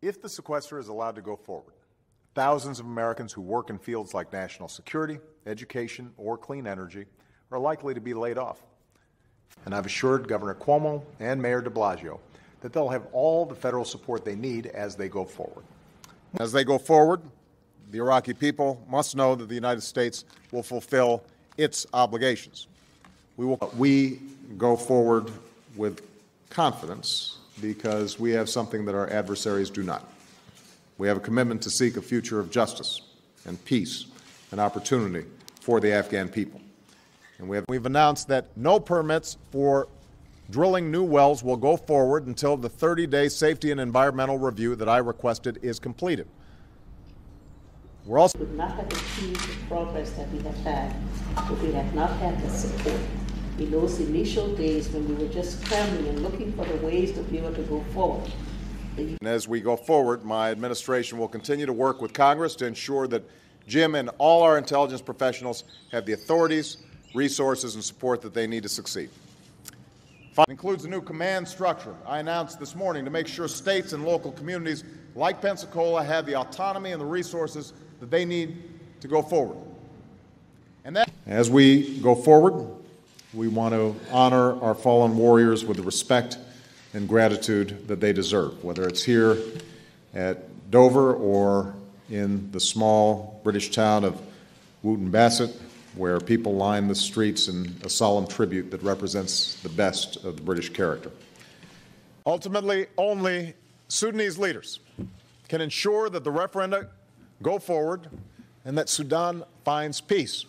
If the sequester is allowed to go forward, thousands of Americans who work in fields like national security, education, or clean energy are likely to be laid off. And I've assured Governor Cuomo and Mayor de Blasio that they'll have all the federal support they need as they go forward. As they go forward, the Iraqi people must know that the United States will fulfill its obligations. We go forward with confidence because we have something that our adversaries do not. We have a commitment to seek a future of justice and peace and opportunity for the Afghan people. And we've announced that no permits for drilling new wells will go forward until the 30-day safety and environmental review that I requested is completed. We're also would not have achieved the progress that we have had if we had not had the support in those initial days when we were just scrambling and looking for the ways to be able to go forward. And as we go forward, my administration will continue to work with Congress to ensure that Jim and all our intelligence professionals have the authorities, resources, and support that they need to succeed. It includes a new command structure I announced this morning to make sure states and local communities like Pensacola have the autonomy and the resources that they need to go forward. And that, as we go forward, we want to honor our fallen warriors with the respect and gratitude that they deserve, whether it's here at Dover or in the small British town of Wootton Bassett, where people line the streets in a solemn tribute that represents the best of the British character. Ultimately, only Sudanese leaders can ensure that the referenda go forward and that Sudan finds peace.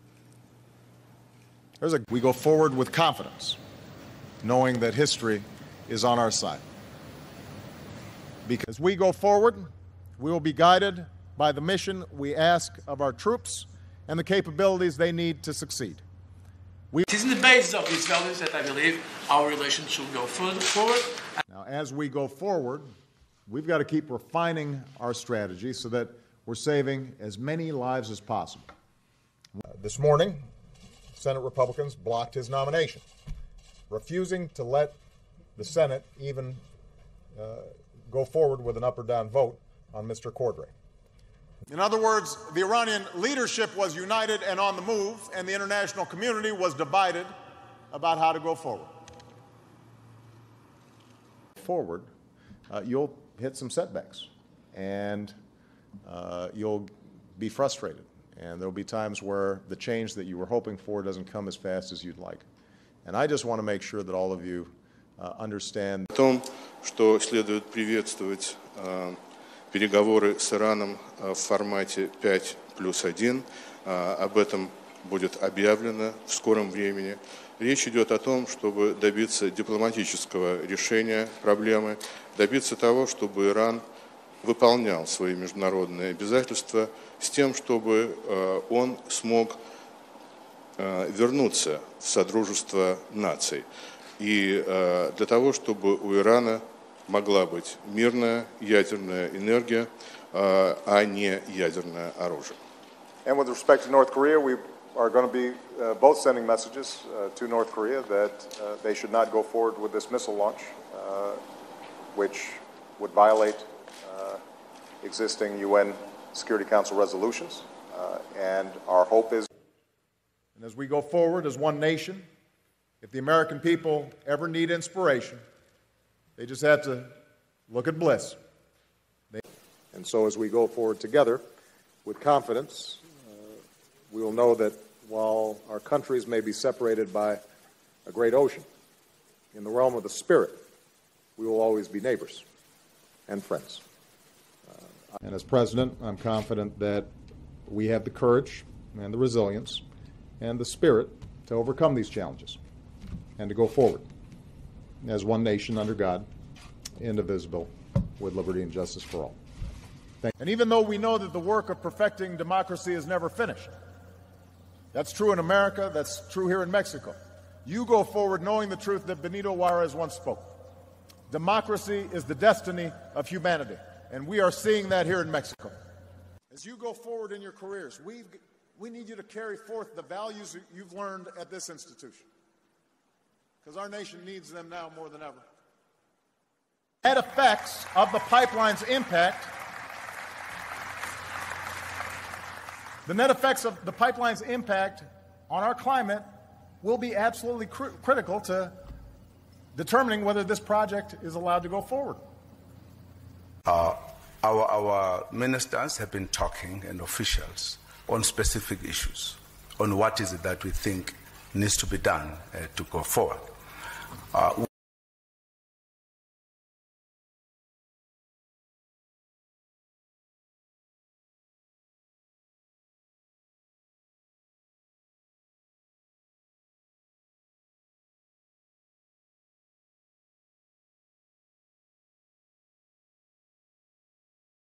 We go forward with confidence, knowing that history is on our side. Because we go forward, we will be guided by the mission we ask of our troops and the capabilities they need to succeed. It is in the basis of these values that I believe our relations should go forward. Now, as we go forward, we've got to keep refining our strategy so that we're saving as many lives as possible. This morning, Senate Republicans blocked his nomination, refusing to let the Senate even go forward with an up or down vote on Mr. Cordray. In other words, the Iranian leadership was united and on the move, and the international community was divided about how to go forward. You'll hit some setbacks, and you'll be frustrated, and there'll be times where the change that you were hoping for doesn't come as fast as you'd like. And I just want to make sure that all of you understand. О том, что следует приветствовать переговоры с Ираном в формате 5+1. Об этом будет объявлено в скором времени. Речь идет о том, чтобы добиться дипломатического решения проблемы, добиться того, чтобы Иран выполнял свои международные обязательства с тем, чтобы он смог вернуться в Содружество наций. И для того, чтобы у Ирана могла быть мирная ядерная энергия, а не ядерное оружие. And with respect to North Korea, we are going to be both sending messages to North Korea that they should not go forward with this missile launch, which would violate existing UN Security Council resolutions. And our hope is, and as we go forward as one nation, if the American people ever need inspiration, they just have to look at bliss. And so as we go forward together with confidence, we will know that while our countries may be separated by a great ocean, in the realm of the spirit, we will always be neighbors and friends. And as president, I'm confident that we have the courage and the resilience and the spirit to overcome these challenges and to go forward as one nation under God, indivisible, with liberty and justice for all. And even though we know that the work of perfecting democracy is never finished, that's true in America, that's true here in Mexico, you go forward knowing the truth that Benito Juarez once spoke. Democracy is the destiny of humanity, and we are seeing that here in Mexico. As you go forward in your careers, we need you to carry forth the values that you've learned at this institution, because our nation needs them now more than ever. Net effects of the pipeline's impact. The net effects of the pipeline's impact on our climate will be absolutely critical to determining whether this project is allowed to go forward. Our ministers have been talking, and officials, on specific issues, on what is it that we think needs to be done to go forward.